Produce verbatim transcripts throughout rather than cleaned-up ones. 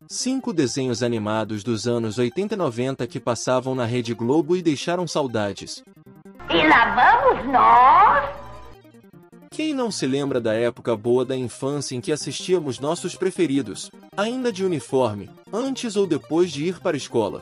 Cinco desenhos animados dos anos oitenta e noventa que passavam na Rede Globo e deixaram saudades. E lá vamos nós! Quem não se lembra da época boa da infância em que assistíamos nossos preferidos, ainda de uniforme, antes ou depois de ir para a escola?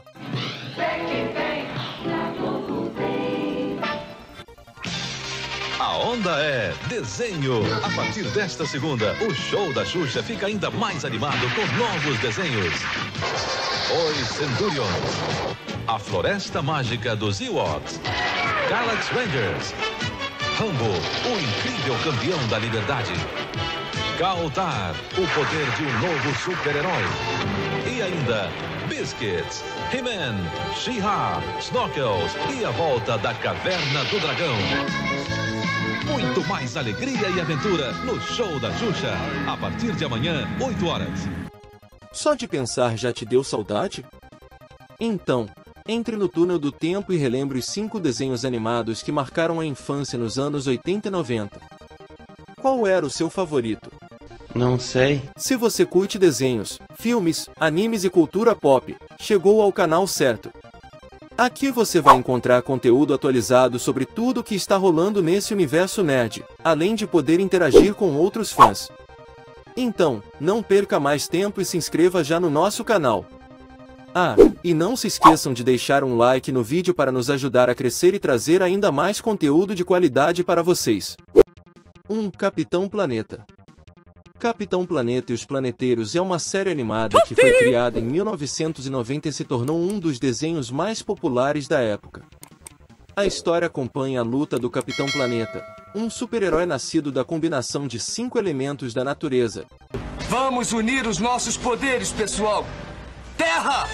A onda é desenho. A partir desta segunda, o show da Xuxa fica ainda mais animado com novos desenhos. Os Centurions, a Floresta Mágica dos Ewoks, Galaxy Rangers, Rambo, o incrível campeão da liberdade, Galtar, o poder de um novo super-herói, e ainda Biscuits, He-Man, She-Ra, Snorkels e a volta da Caverna do Dragão. Muito mais alegria e aventura no show da Xuxa, a partir de amanhã, oito horas. Só de pensar já te deu saudade? Então, entre no túnel do tempo e relembre os cinco desenhos animados que marcaram a infância nos anos oitenta e noventa. Qual era o seu favorito? Não sei. Se você curte desenhos, filmes, animes e cultura pop, chegou ao canal certo. Aqui você vai encontrar conteúdo atualizado sobre tudo o que está rolando nesse universo nerd, além de poder interagir com outros fãs. Então, não perca mais tempo e se inscreva já no nosso canal. Ah, e não se esqueçam de deixar um like no vídeo para nos ajudar a crescer e trazer ainda mais conteúdo de qualidade para vocês. um Capitão Planeta. Capitão Planeta e os Planeteiros é uma série animada que foi criada em mil novecentos e noventa e se tornou um dos desenhos mais populares da época. A história acompanha a luta do Capitão Planeta, um super-herói nascido da combinação de cinco elementos da natureza. Vamos unir os nossos poderes, pessoal! Terra!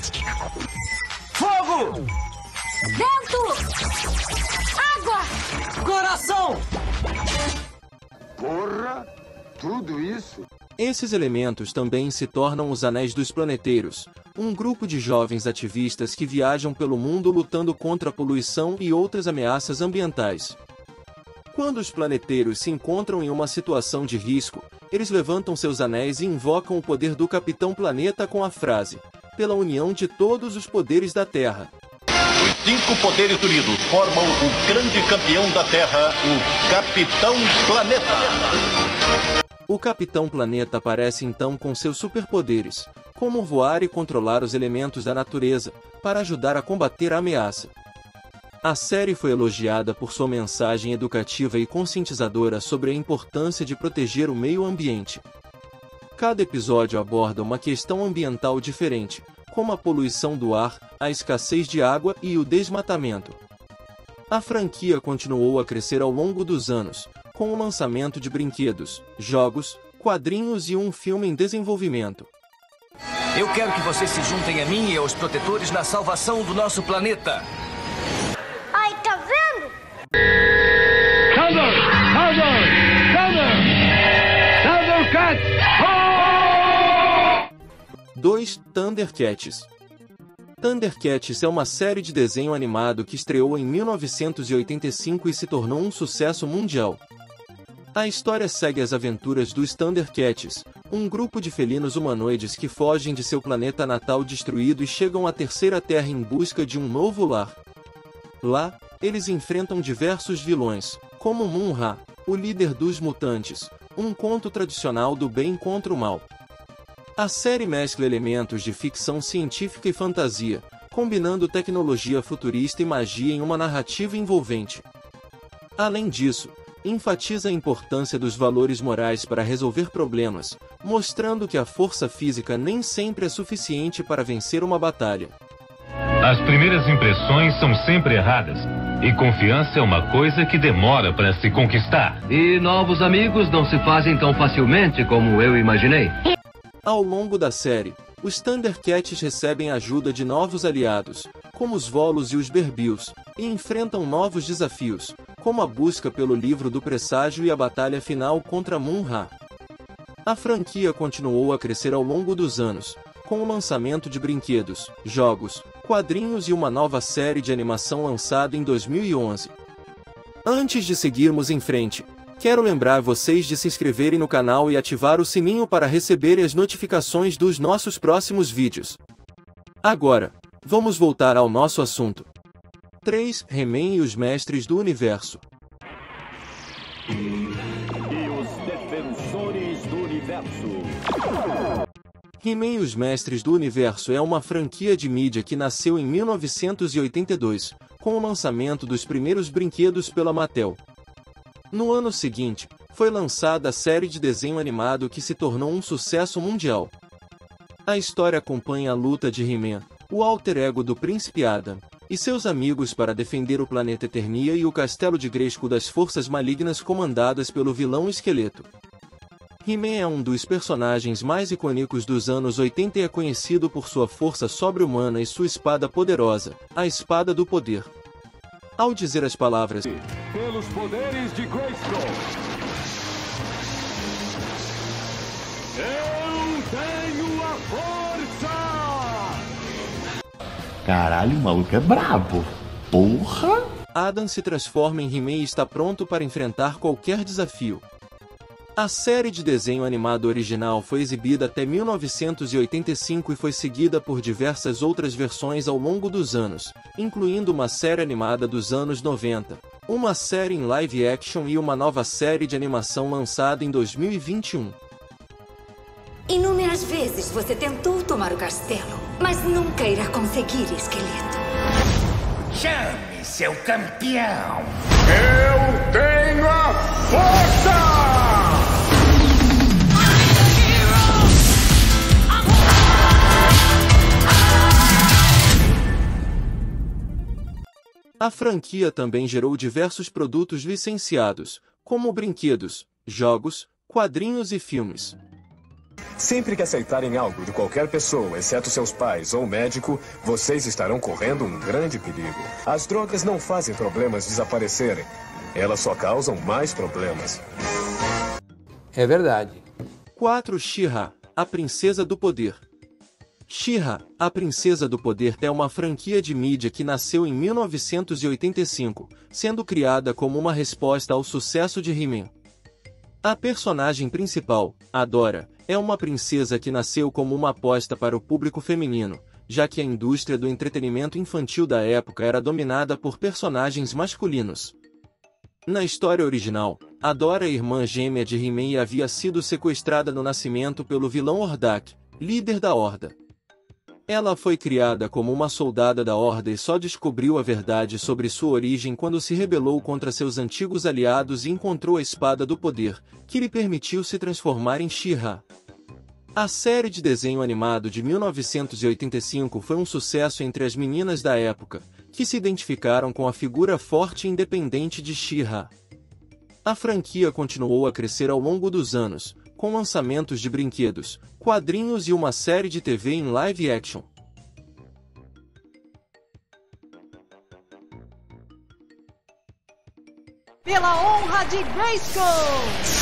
Fogo! Vento! Água! Coração! Porra! Tudo isso? Esses elementos também se tornam os Anéis dos Planeteiros, um grupo de jovens ativistas que viajam pelo mundo lutando contra a poluição e outras ameaças ambientais. Quando os planeteiros se encontram em uma situação de risco, eles levantam seus anéis e invocam o poder do Capitão Planeta com a frase: "Pela união de todos os poderes da Terra". Os cinco poderes unidos formam o grande campeão da Terra, o Capitão Planeta. O Capitão Planeta aparece então com seus superpoderes, como voar e controlar os elementos da natureza, para ajudar a combater a ameaça. A série foi elogiada por sua mensagem educativa e conscientizadora sobre a importância de proteger o meio ambiente. Cada episódio aborda uma questão ambiental diferente, como a poluição do ar, a escassez de água e o desmatamento. A franquia continuou a crescer ao longo dos anos, com o lançamento de brinquedos, jogos, quadrinhos e um filme em desenvolvimento. Eu quero que vocês se juntem a mim e aos protetores na salvação do nosso planeta. Ai, tá vendo? Thunder! Thunder! Thunder! Thundercats! dois Thundercats. Thundercats é uma série de desenho animado que estreou em mil novecentos e oitenta e cinco e se tornou um sucesso mundial. A história segue as aventuras dos Thundercats, um grupo de felinos humanoides que fogem de seu planeta natal destruído e chegam à Terceira Terra em busca de um novo lar. Lá, eles enfrentam diversos vilões, como Mun-Ra, o líder dos mutantes, um conto tradicional do bem contra o mal. A série mescla elementos de ficção científica e fantasia, combinando tecnologia futurista e magia em uma narrativa envolvente. Além disso, enfatiza a importância dos valores morais para resolver problemas, mostrando que a força física nem sempre é suficiente para vencer uma batalha. As primeiras impressões são sempre erradas, e confiança é uma coisa que demora para se conquistar. E novos amigos não se fazem tão facilmente como eu imaginei. Ao longo da série, os Thundercats recebem a ajuda de novos aliados, como os Volos e os Berbils, e enfrentam novos desafios, como a busca pelo livro do presságio e a batalha final contra Mun-Ra. A franquia continuou a crescer ao longo dos anos, com o lançamento de brinquedos, jogos, quadrinhos e uma nova série de animação lançada em dois mil e onze. Antes de seguirmos em frente, Quero lembrar vocês de se inscreverem no canal e ativar o sininho para receberem as notificações dos nossos próximos vídeos. Agora, vamos voltar ao nosso assunto. três. He-Man e os Mestres do Universo. E os Defensores do Universo. He-Man e os Mestres do Universo é uma franquia de mídia que nasceu em mil novecentos e oitenta e dois, com o lançamento dos primeiros brinquedos pela Mattel. No ano seguinte, foi lançada a série de desenho animado que se tornou um sucesso mundial. A história acompanha a luta de He-Man, o alter ego do Príncipe Adam, e seus amigos para defender o planeta Eternia e o castelo de Grayskull das forças malignas comandadas pelo vilão Esqueleto. He-Man é um dos personagens mais icônicos dos anos oitenta e é conhecido por sua força sobre-humana e sua espada poderosa, a Espada do Poder. Ao dizer as palavras pelos poderes de Grayskull, eu tenho a força! Caralho, o maluco é brabo. Porra! Adam se transforma em He-Man e está pronto para enfrentar qualquer desafio. A série de desenho animado original foi exibida até mil novecentos e oitenta e cinco e foi seguida por diversas outras versões ao longo dos anos, incluindo uma série animada dos anos noventa, uma série em live action e uma nova série de animação lançada em dois mil e vinte e um. Inúmeras vezes você tentou tomar o castelo, mas nunca irá conseguir, Esqueleto. Chame seu campeão! Eu tenho a força! A franquia também gerou diversos produtos licenciados, como brinquedos, jogos, quadrinhos e filmes. Sempre que aceitarem algo de qualquer pessoa, exceto seus pais ou médico, vocês estarão correndo um grande perigo. As drogas não fazem problemas desaparecerem. Elas só causam mais problemas. É verdade. quatro. She-Ra, a Princesa do Poder. She-Ra, a Princesa do Poder é uma franquia de mídia que nasceu em mil novecentos e oitenta e cinco, sendo criada como uma resposta ao sucesso de He-Man. A personagem principal, Adora, é uma princesa que nasceu como uma aposta para o público feminino, já que a indústria do entretenimento infantil da época era dominada por personagens masculinos. Na história original, Adora é irmã gêmea de He-Man e havia sido sequestrada no nascimento pelo vilão Hordak, líder da Horda. Ela foi criada como uma soldada da Horda e só descobriu a verdade sobre sua origem quando se rebelou contra seus antigos aliados e encontrou a Espada do Poder, que lhe permitiu se transformar em She-Ra. A série de desenho animado de mil novecentos e oitenta e cinco foi um sucesso entre as meninas da época, que se identificaram com a figura forte e independente de She-Ra. A franquia continuou a crescer ao longo dos anos, com lançamentos de brinquedos, quadrinhos e uma série de T V em live action. Pela honra de Grayskull!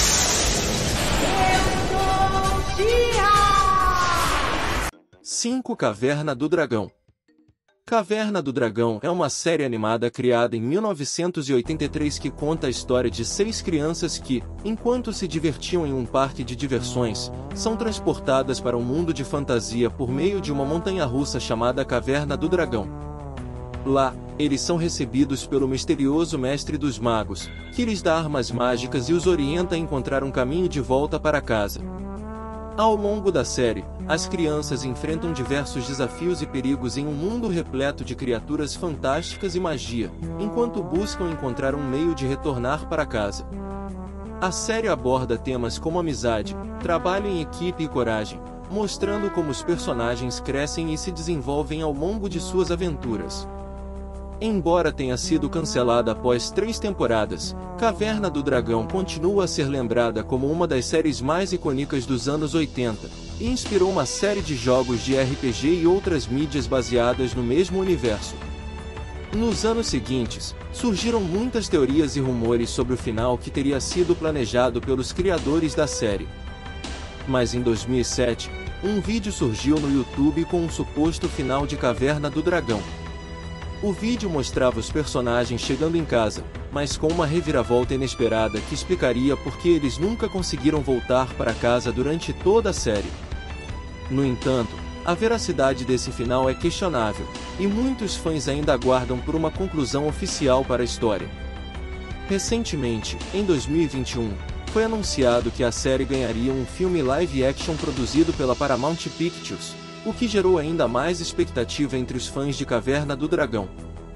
Eu sou She-Ra! cinco. Caverna do Dragão. Caverna do Dragão é uma série animada criada em mil novecentos e oitenta e três que conta a história de seis crianças que, enquanto se divertiam em um parque de diversões, são transportadas para um mundo de fantasia por meio de uma montanha-russa chamada Caverna do Dragão. Lá, eles são recebidos pelo misterioso Mestre dos Magos, que lhes dá armas mágicas e os orienta a encontrar um caminho de volta para casa. Ao longo da série, as crianças enfrentam diversos desafios e perigos em um mundo repleto de criaturas fantásticas e magia, enquanto buscam encontrar um meio de retornar para casa. A série aborda temas como amizade, trabalho em equipe e coragem, mostrando como os personagens crescem e se desenvolvem ao longo de suas aventuras. Embora tenha sido cancelada após três temporadas, Caverna do Dragão continua a ser lembrada como uma das séries mais icônicas dos anos oitenta, e inspirou uma série de jogos de R P G e outras mídias baseadas no mesmo universo. Nos anos seguintes, surgiram muitas teorias e rumores sobre o final que teria sido planejado pelos criadores da série. Mas em dois mil e sete, um vídeo surgiu no YouTube com um suposto final de Caverna do Dragão. O vídeo mostrava os personagens chegando em casa, mas com uma reviravolta inesperada que explicaria por que eles nunca conseguiram voltar para casa durante toda a série. No entanto, a veracidade desse final é questionável, e muitos fãs ainda aguardam por uma conclusão oficial para a história. Recentemente, em dois mil e vinte e um, foi anunciado que a série ganharia um filme live-action produzido pela Paramount Pictures, o que gerou ainda mais expectativa entre os fãs de Caverna do Dragão.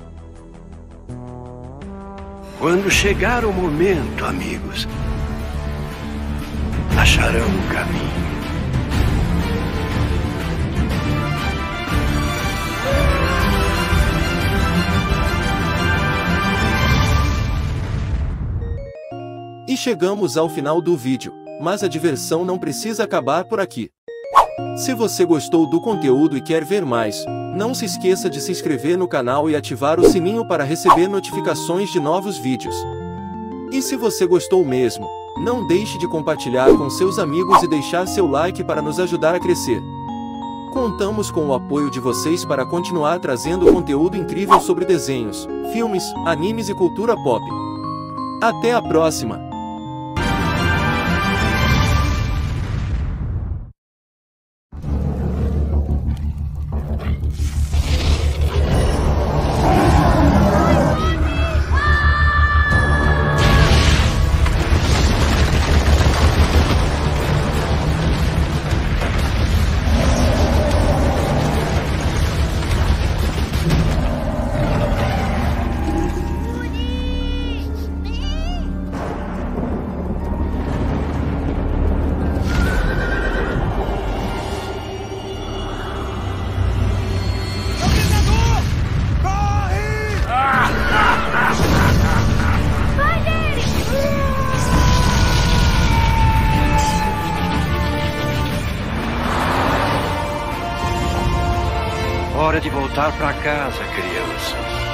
Quando chegar o momento, amigos, acharão o caminho. E chegamos ao final do vídeo, mas a diversão não precisa acabar por aqui. Se você gostou do conteúdo e quer ver mais, não se esqueça de se inscrever no canal e ativar o sininho para receber notificações de novos vídeos. E se você gostou mesmo, não deixe de compartilhar com seus amigos e deixar seu like para nos ajudar a crescer. Contamos com o apoio de vocês para continuar trazendo conteúdo incrível sobre desenhos, filmes, animes e cultura pop. Até a próxima! Hora de voltar para casa, crianças.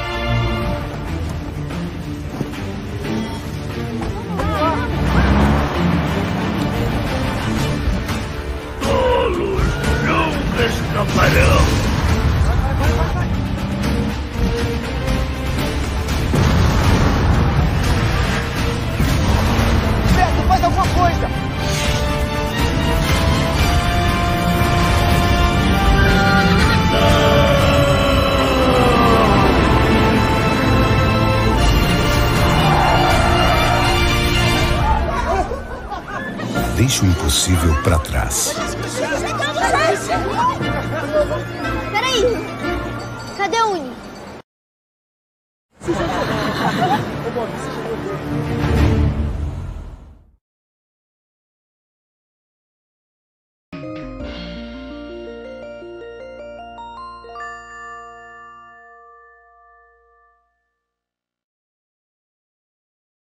Tolos nunca escaparão. Beto, faz alguma coisa! Deixe o impossível para trás. Peraí, cadê o Uni?